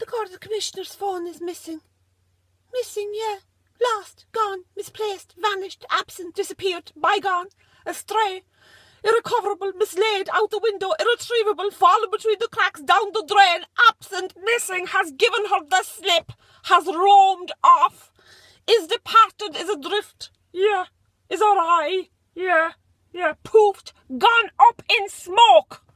The Garda Commissioner's phone is missing. Missing, yeah. Lost, gone, misplaced, vanished, absent, disappeared, bygone, astray, irrecoverable, mislaid, out the window, irretrievable, fallen between the cracks, down the drain, absent, missing, has given her the slip, has roamed off, is departed, is adrift, yeah, is awry, yeah, poofed, gone up in smoke.